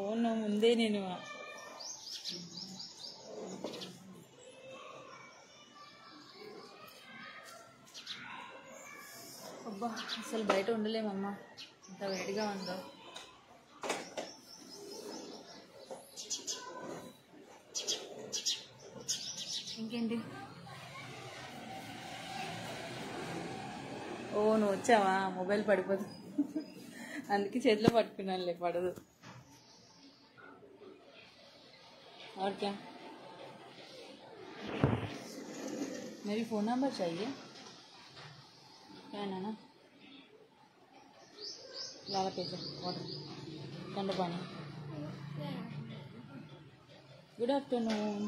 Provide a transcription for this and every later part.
Phone ముందే నేను అబ్బా అసలు బయట ఉండలేమమ్మా, ఇంత వేడిగా ఉందో. ఇంకేంటి? ఓ నువ్వు వచ్చావా? మొబైల్ పడిపోదు అందుకే చేతిలో పట్టుకున్నానులే, పడదు. और क्या, मेरी फ़ोन नंबर चाहिए क्या है ना? लाला पेज वाटर ठंडा पानी. Good afternoon.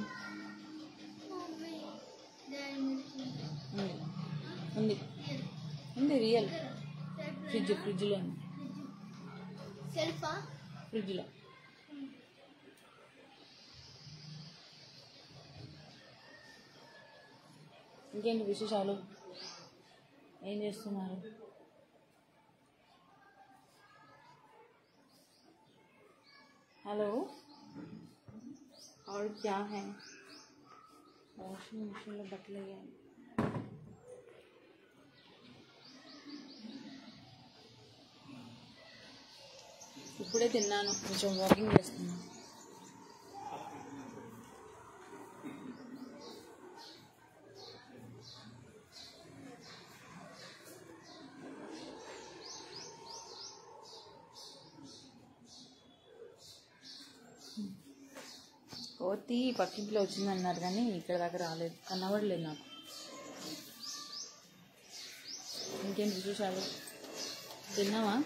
ఉంది ఉంది రియల్ ఫ్రిడ్జ్లో ఉంది. సెల్ఫా? ఫ్రిడ్జ్లో. ఇంకేంటి విశేషాలు? ఏం చేస్తున్నారు? హలో, और क्या है? వాషింగ్ మిషన్లో బట్టలు వేయాలి. ఇప్పుడే తిన్నాను, కొంచెం వాకింగ్ చేస్తున్నాను. కోతి పక్కింట్లో వచ్చిందన్నారు కానీ ఇక్కడ దాకా రాలేదు, కనబడలేదు నాకు. ఇంకేంటి విశేషాలు? తిన్నావా?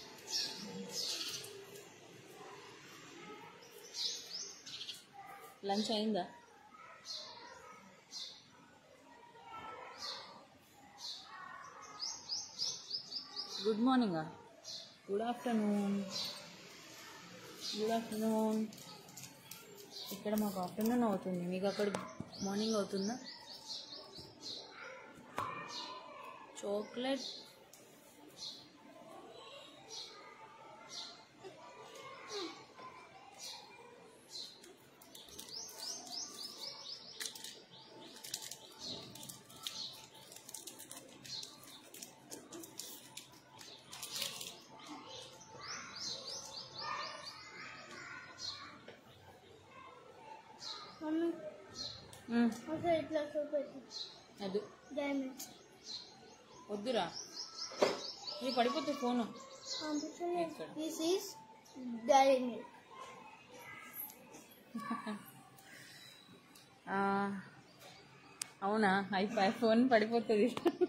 లంచ్ అయిందా? గుడ్ మార్నింగా? Good afternoon. Good afternoon. ఇక్కడ మాకు ఆఫ్టర్నూన్ అవుతుంది, మీకు అక్కడ మార్నింగ్ అవుతుందా? చాక్లెట్ అది వద్దురా, ఇది పడిపోతే ఫోను. అవునా? అయిపోయి ఫోన్ పడిపోతుంది.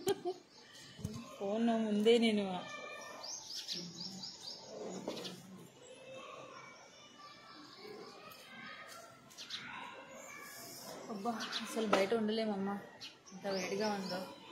ఫోన్ ముందే నేను అబ్బా అసలు బయట ఉండలేమమ్మా, ఇంత వేడిగా ఉందో.